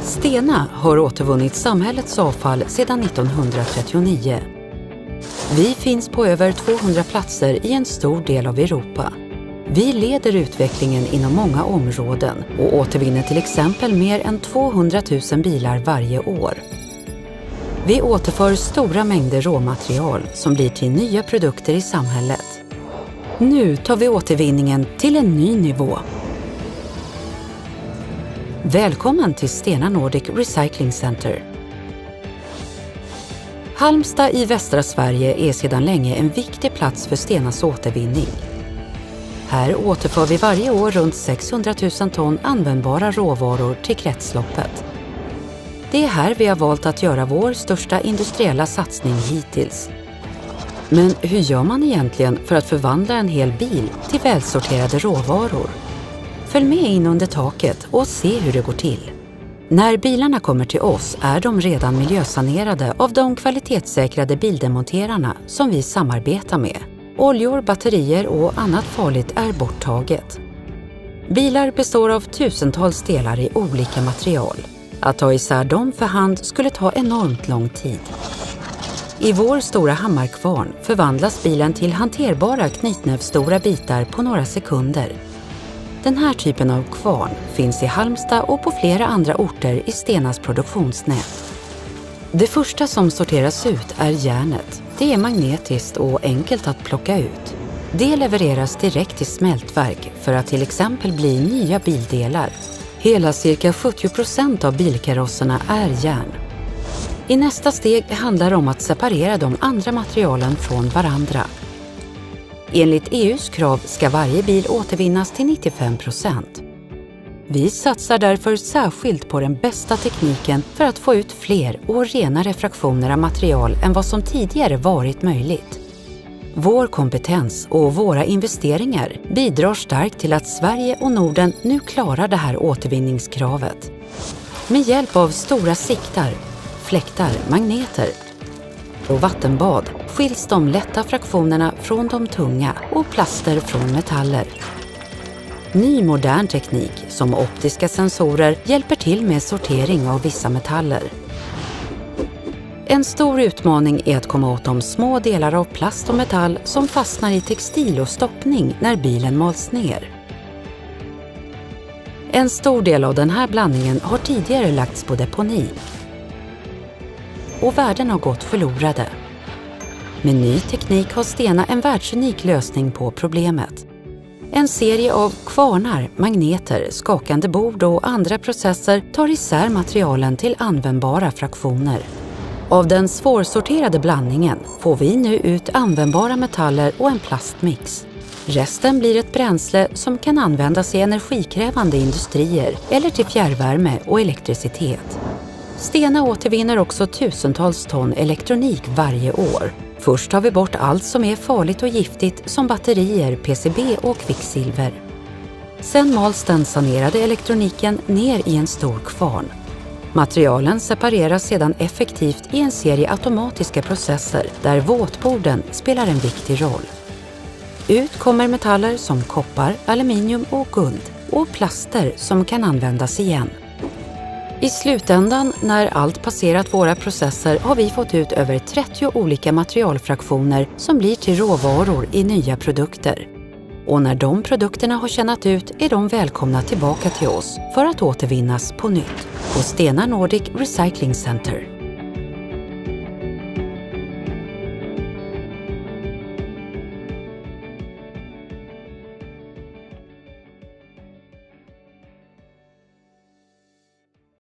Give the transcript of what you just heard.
Stena har återvunnit samhällets avfall sedan 1939. Vi finns på över 200 platser i en stor del av Europa. Vi leder utvecklingen inom många områden och återvinner till exempel mer än 200 000 bilar varje år. Vi återför stora mängder råmaterial som blir till nya produkter i samhället. Nu tar vi återvinningen till en ny nivå. Välkommen till Stena Nordic Recycling Center. Halmstad i västra Sverige är sedan länge en viktig plats för Stenas återvinning. Här återför vi varje år runt 600 000 ton användbara råvaror till kretsloppet. Det är här vi har valt att göra vår största industriella satsning hittills. Men hur gör man egentligen för att förvandla en hel bil till välsorterade råvaror? Följ med in under taket och se hur det går till. När bilarna kommer till oss är de redan miljösanerade av de kvalitetssäkrade bildemonterarna som vi samarbetar med. Oljor, batterier och annat farligt är borttaget. Bilar består av tusentals delar i olika material. Att ta isär dem för hand skulle ta enormt lång tid. I vår stora hammarkvarn förvandlas bilen till hanterbara knytnävsstora bitar på några sekunder. Den här typen av kvarn finns i Halmstad och på flera andra orter i Stenas produktionsnät. Det första som sorteras ut är järnet. Det är magnetiskt och enkelt att plocka ut. Det levereras direkt till smältverk för att till exempel bli nya bildelar. Hela cirka 70% av bilkarosserna är järn. I nästa steg handlar det om att separera de andra materialen från varandra. Enligt EU:s krav ska varje bil återvinnas till 95%. Vi satsar därför särskilt på den bästa tekniken för att få ut fler och renare fraktioner av material än vad som tidigare varit möjligt. Vår kompetens och våra investeringar bidrar starkt till att Sverige och Norden nu klarar det här återvinningskravet. Med hjälp av stora siktar, fläktar, magneter och vattenbad skiljs de lätta fraktionerna från de tunga och plaster från metaller. Ny modern teknik som optiska sensorer hjälper till med sortering av vissa metaller. En stor utmaning är att komma åt de små delar av plast och metall som fastnar i textil och stoppning när bilen mals ner. En stor del av den här blandningen har tidigare lagts på deponi och värden har gått förlorade. Med ny teknik har Stena en världsunik lösning på problemet. En serie av kvarnar, magneter, skakande bord och andra processer tar isär materialen till användbara fraktioner. Av den svårsorterade blandningen får vi nu ut användbara metaller och en plastmix. Resten blir ett bränsle som kan användas i energikrävande industrier eller till fjärrvärme och elektricitet. Stena återvinner också tusentals ton elektronik varje år. Först tar vi bort allt som är farligt och giftigt som batterier, PCB och kvicksilver. Sen mals den sanerade elektroniken ner i en stor kvarn. Materialen separeras sedan effektivt i en serie automatiska processer där våtborden spelar en viktig roll. Ut kommer metaller som koppar, aluminium och guld och plaster som kan användas igen. I slutändan, när allt passerat våra processer, har vi fått ut över 30 olika materialfraktioner som blir till råvaror i nya produkter. Och när de produkterna har tjänat ut är de välkomna tillbaka till oss för att återvinnas på nytt på Stena Nordic Recycling Center.